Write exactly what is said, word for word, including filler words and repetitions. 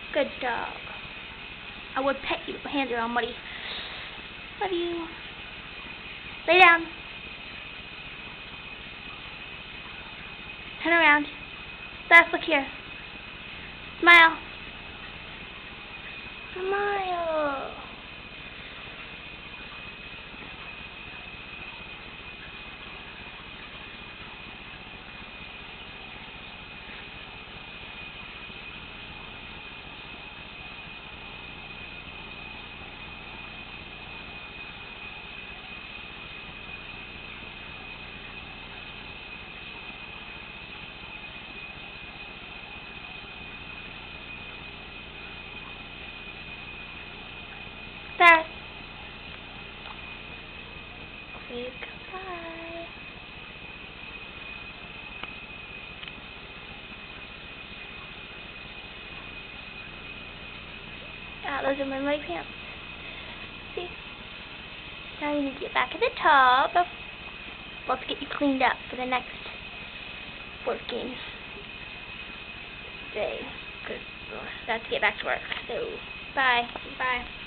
Good dog. I would pet you, but my hands are all muddy. Love you. Lay down. Turn around. Let's look here. Smile. Smile. Cyrus. Say goodbye. Ah, those are my muddy pants. See? Now you need to get back in the tub. Let's get you cleaned up for the next working day. Because I have to get back to work. So, bye. Bye.